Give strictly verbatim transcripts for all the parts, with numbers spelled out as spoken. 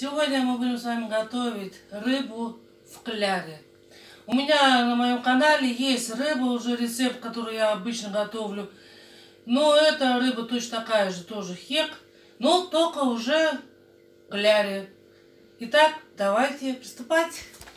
Сегодня мы будем с вами готовить рыбу в кляре. У меня на моем канале есть рыба, уже рецепт, который я обычно готовлю. Но эта рыба точно такая же, тоже хек, но только уже в кляре. Итак, давайте приступать.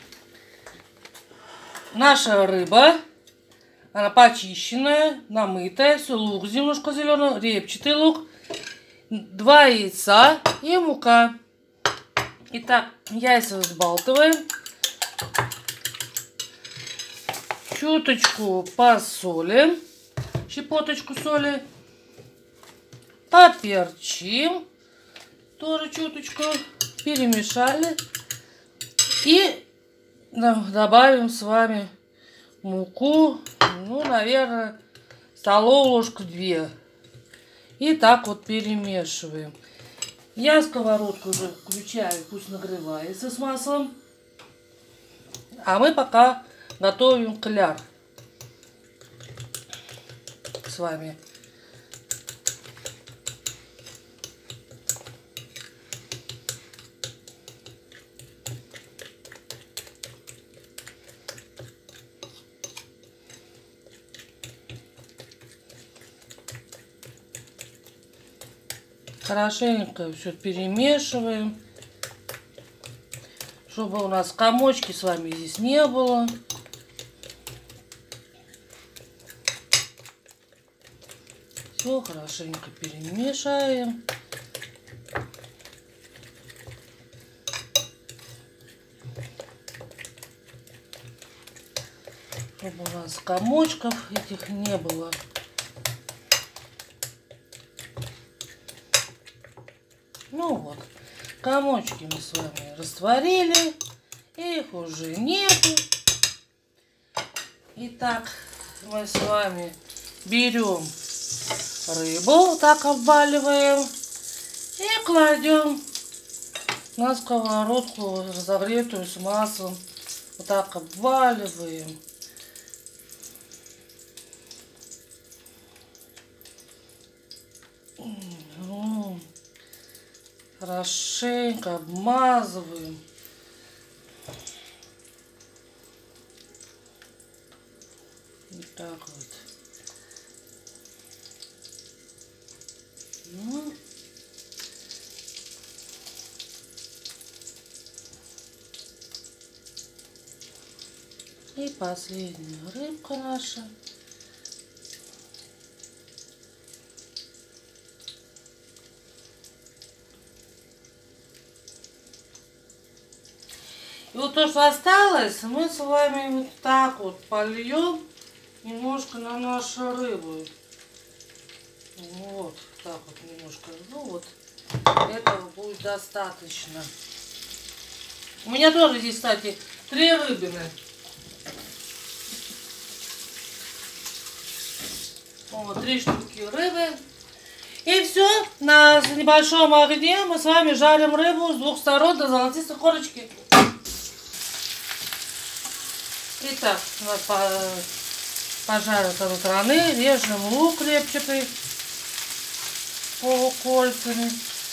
Наша рыба, она почищенная, намытая, все, лук немножко зеленый, репчатый лук, два яйца и мука. Итак, яйца взбалтываем. Чуточку посолим, щепоточку соли. Поперчим, тоже чуточку, перемешали. И добавим с вами муку, ну, наверное, столовую ложку две. И так вот перемешиваем. Я сковородку уже включаю, пусть нагревается с маслом. А мы пока готовим кляр с вами. Хорошенько все перемешиваем, чтобы у нас комочки с вами здесь не было. Все хорошенько перемешаем. Чтобы у нас комочков этих не было. Ну вот, комочки мы с вами растворили, их уже нету. Итак, мы с вами берем рыбу, вот так обваливаем и кладем на сковородку, разогретую с маслом. Вот так обваливаем. Хорошенько обмазываем. Вот так вот. Ну. И последняя рыбка наша. И вот то, что осталось, мы с вами вот так вот польем немножко на нашу рыбу. Вот, так вот немножко. Ну вот, этого будет достаточно. У меня тоже здесь, кстати, три рыбины. Вот, три штуки рыбы. И все, на небольшом огне мы с вами жарим рыбу с двух сторон до золотистой корочки. Итак, пожарим с одной стороны, режем лук репчатый полукольцами.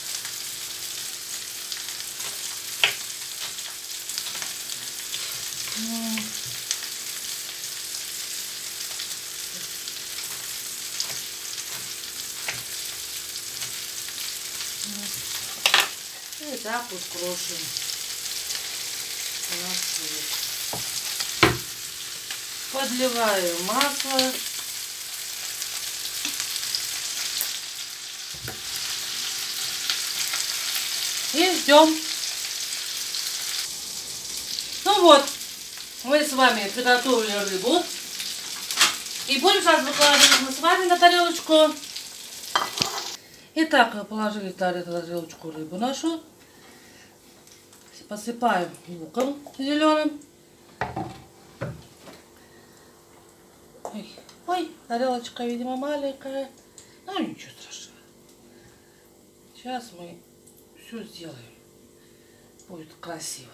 И так вот крошим. Подливаем масло. И ждем. Ну вот, мы с вами приготовили рыбу. И будем сейчас выкладывать мы с вами на тарелочку. Итак, положили на тарелочку рыбу нашу. Посыпаем луком зеленым. Ой, ой, тарелочка, видимо, маленькая. Ну, ничего страшного. Сейчас мы все сделаем. Будет красиво.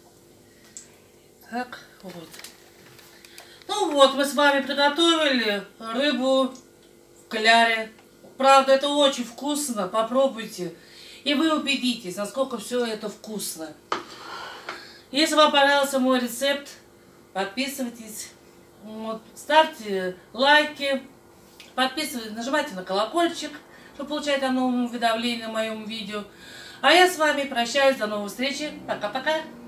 Так, вот. Ну вот, мы с вами приготовили рыбу в кляре. Правда, это очень вкусно. Попробуйте. И вы убедитесь, насколько все это вкусно. Если вам понравился мой рецепт, подписывайтесь, вот, ставьте лайки, подписывайтесь, нажимайте на колокольчик, чтобы получать о новом уведомлении на моем видео. А я с вами прощаюсь, до новых встреч, пока-пока.